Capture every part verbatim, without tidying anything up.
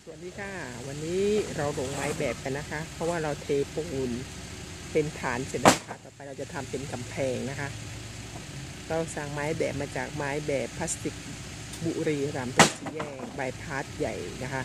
วัสดีค่ะวันนี้เราลงไม้แบบกันนะคะเพราะว่าเราเทปูนเป็นฐานเสร็จแล้วค่ะต่อไปเราจะทำเป็นกำแพงนะคะเราสั่งไม้แบบมาจากไม้แบบพลาสติกบุรีรัมย์ตรงสี่แยกบายพาสใหญ่นะคะ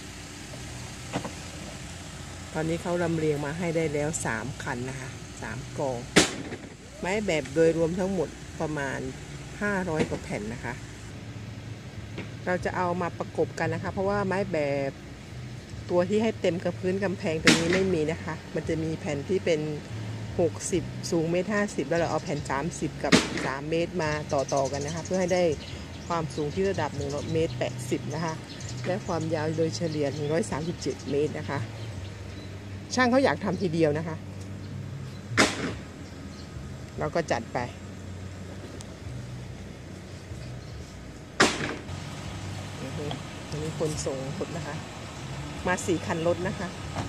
ตอนนี้เขาลำเลียงมาให้ได้แล้วสามคันนะคะสามกองไม้แบบโดยรวมทั้งหมดประมาณห้าร้อยกว่าแผ่นนะคะเราจะเอามาประกบกันนะคะเพราะว่าไม้แบบตัวที่ให้เต็มกับพื้นกำแพงตัวนี้ไม่มีนะคะมันจะมีแผ่นที่เป็นหกสิบสูงเมตรห้าสิบแล้วเราเอาแผ่นสามสิบกับสามเมตรมาต่อๆกันนะคะเพื่อให้ได้ความสูงที่ระดับหนึ่งเมตรแปดสิบนะคะและความยาวโดยเฉลี่ยหนึ่งร้อยสามสิบเจ็ดเมตรนะคะช่างเขาอยากทำทีเดียวนะคะเราก็จัดไปอันนี้คนส่งรถนะคะมาสี่คันรถนะคะ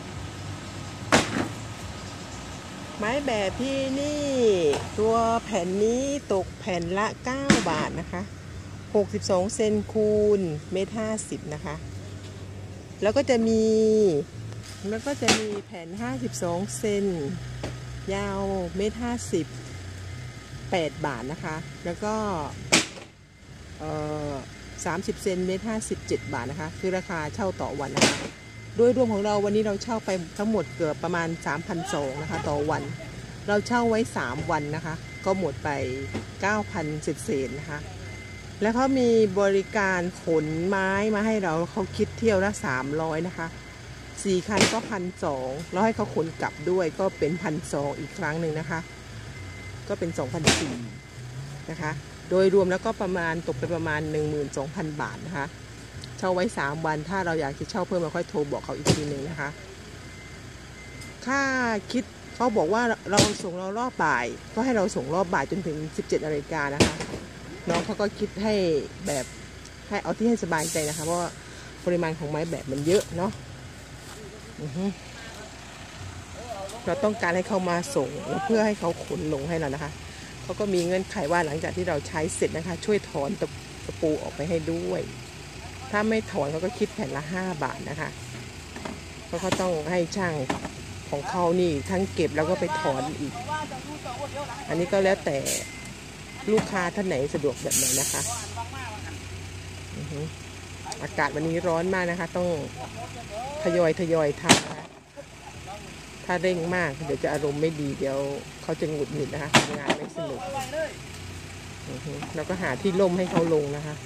ไม้แบบที่นี่ตัวแผ่นนี้ตกแผ่นละเก้าบาทนะคะหกสิบสองเซนคูณเมตรห้าสิบนะคะแล้วก็จะมีแล้วก็จะมีแผ่นห้าสิบสองเซนยาวเมตรห้าสิบแปดบาทนะคะแล้วก็เอ่อสามสิบเซนเมตรห้าสิบเจ็ดบาทนะคะคือราคาเช่าต่อวันนะคะโดยรวมของเราวันนี้เราเช่าไปทั้งหมดเกือบประมาณ สามพันสองร้อย นะคะต่อวันเราเช่าไว้สามวันนะคะก็หมดไป เก้าพัน เศษๆนะคะแล้วเขามีบริการขนไม้มาให้เราเขาคิดเที่ยวละสามร้อยนะคะสี่คันก็ หนึ่งพันสองร้อย แล้วให้เขาขนกลับด้วยก็เป็น หนึ่งพันสองร้อย อีกครั้งหนึ่งนะคะก็เป็น สองพันสี่ร้อย นะคะโดยรวมแล้วก็ประมาณตกไปประมาณ หนึ่งหมื่นสองพัน บาทนะคะเช่าไว้สามวันถ้าเราอยากจะเช่าเพิ่มเราค่อยโทรบอกเขาอีกทีหนึ่งนะคะค่าคิดเขาบอกว่าเราส่งเรารอบบ่ายก็ให้เราส่งรอบบ่ายจนถึงสิบเจ็ดนาฬิกานะคะน้องเขาก็คิดให้แบบให้เอาที่ให้สบายใจนะคะเพราะว่าปริมาณของไม้แบบมันเยอะเนาะเราต้องการให้เขามาส่งเพื่อให้เขาขนลงให้เรานะคะเขาก็มีเงื่อนไขว่าหลังจากที่เราใช้เสร็จนะคะช่วยถอนตะปูออกไปให้ด้วยถ้าไม่ถอนเขาก็คิดแผ่นละห้าบาทนะคะเพราะเขาต้องให้ช่างของเขานี่ทั้งเก็บแล้วก็ไปถอนอีกอันนี้ก็แล้วแต่ลูกค้าท่านไหนสะดวกแบบไหนนะคะอากาศวันนี้ร้อนมากนะคะต้องทยอยทยอยทำนะคะถ้าเร่งมากเดี๋ยวจะอารมณ์ไม่ดีเดี๋ยวเขาจะหงุดหงิดนะคะทำงานไม่สนุกแล้วก็หาที่ร่มให้เขาลงนะคะ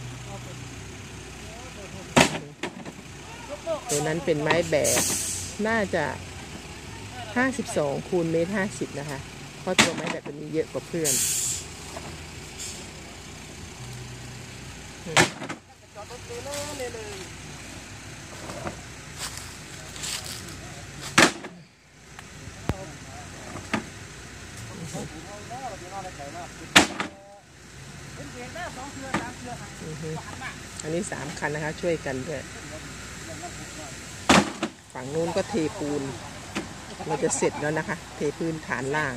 ตัวนั้นเป็นไม้แบบน่าจะห้าสิบสองคูณเมตรห้าสิบนะคะเพราะตัวไม้แบบมันมีเยอะกว่าเพื่อนอันนี้สามคันนะคะช่วยกันด้วยฝั่งนู้นก็เทปูนเราจะเสร็จแล้วนะคะเทพื้นฐานล่าง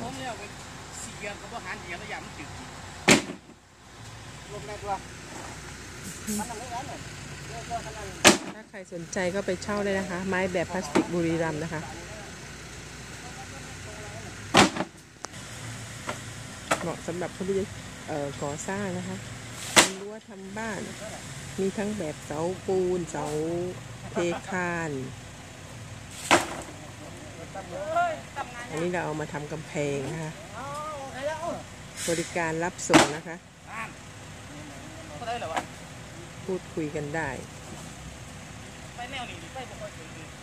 ถ้าใครสนใจก็ไปเช่าได้นะคะไม้แบบพลาสติกบุรีรัมย์นะคะเหมาะสำหรับผู้ที่ก่อสร้างนะคะทำรั้วทำบ้านมีทั้งแบบเสาปูนเสาเทคานอันนี้เราเอามาทำกำแพงนะคะบริการรับส่งนะคะพูดคุยกันได้